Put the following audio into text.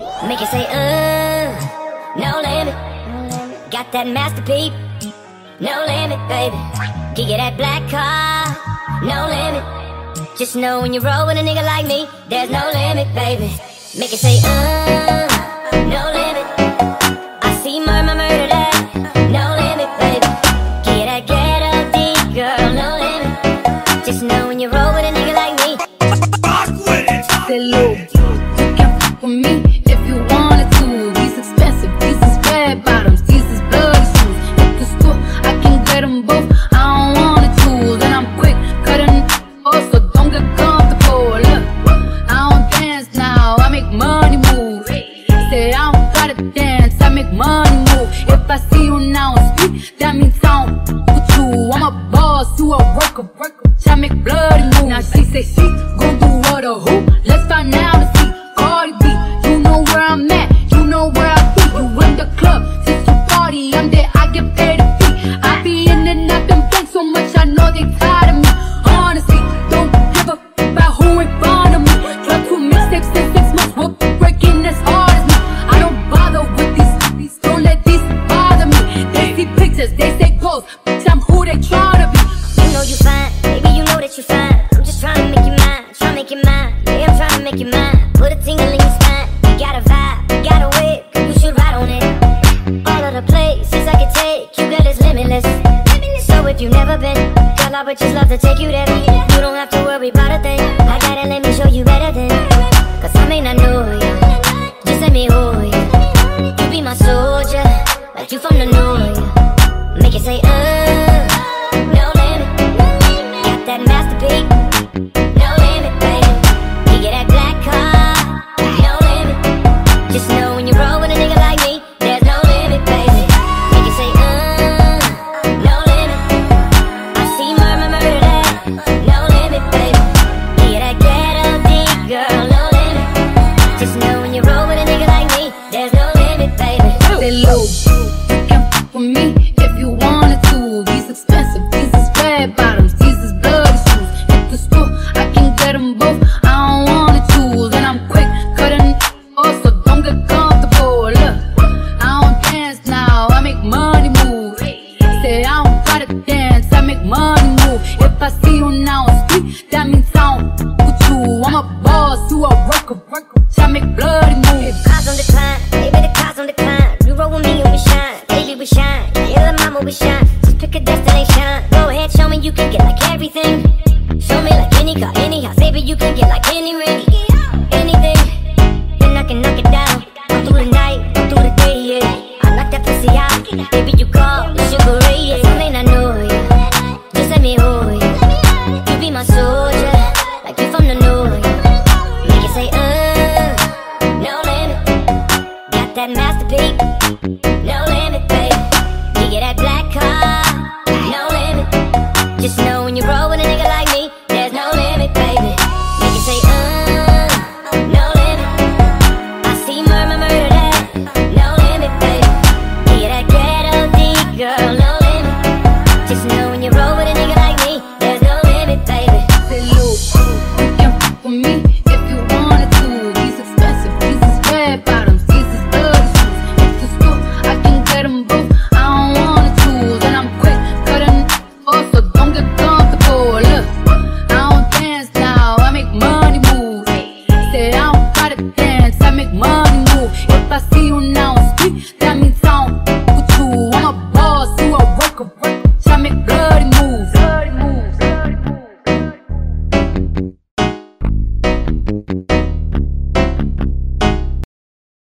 Make it say, no limit. Got that masterpiece, no limit, baby. Give you that black car, no limit. Just know when you roll with a nigga like me, there's no limit, baby. Make it say, no limit. I see murder that, no limit, baby. Give you that get up deep, girl, no limit. Just know when you roll with a nigga like me. Fuck with it. Hello, you can fuck with me if you wanted to. These expensive, these is red bottoms, these is bloody shoes. At the store, I can get them both. I don't wanna choose, and I'm quick cutting off, so don't get comfortable. Look, I don't dance now, I make money move. Say I don't gotta dance, I make money move. If I see you now speak, that means I don't fuck with you. I'm a boss, you a worker. I make bloody moves. Now she say she gon' do what or who? Let's find out and see. Cardi B, you know where I'm at, you know where I be. You in the club, since you party, I'm there, I get paid a fee. I be in and out them banks so much, I know they tired of me. Honestly, don't give a f about who in front of me. Drop 2 mixtapes in 6 months, we're breaking as hard as me. I don't bother with these, don't let these bother me. They see pictures, they say goals, bitch, I'm who they tryna be. You know you fine, baby, you know that you fine. I'm just trying to make you mine, trying to make you mine. Yeah, I'm trying to make you mine. Put a tingle in your spine. You got a vibe, you got a whip, you should ride on it. All of the places I can take you, girl, is limitless. So if you've never been, girl, I would just love to take you there. You don't have to worry about a thing. I gotta let me show you better than. Cause I may not know you, just let me hold you. You be my soldier, like you from the north. Make it say, no limit. Got that masterpiece, no limit, baby. You get that black car, no limit. Just know when you roll with a nigga like me, there's no limit, baby. Make it say, no limit. I see murder that, no limit, baby. You get that get up deep, girl, no limit. Just know when you roll with a nigga like me, there's no limit, baby. Hello, you can fuck with me if you wanted to. These expensive, these is red bottoms, these is bloody shoes. At the store, I can get them both. I don't wanna choose, and I'm quick cutting off, so don't get comfortable. Look, I don't dance now, I make money move. Say I don't gotta dance, I make money move. If I see you now speak, that means I don't fuck with you. I'm a boss, you a worker. I make bloody moves. Cars on decline, baby, the cars on decline. You roll with me and we shine, baby, we shine. Yeah, the mama, we shine. Just pick a destination. Go ahead, show me you can get like everything. Show me like any car, any house, baby, you can get like any ring, anything. Then I can knock it down. All through the night, all through the day, yeah. I knock that pussy out, baby, you call the Sugar Ray, yeah. I may not know you, just let me hold you. You be my soldier, like you from the north. Make it say, no limit. Got that masterpiece, no limit, babe. You get that black car, no limit. Just know when you roll with a nigga like me.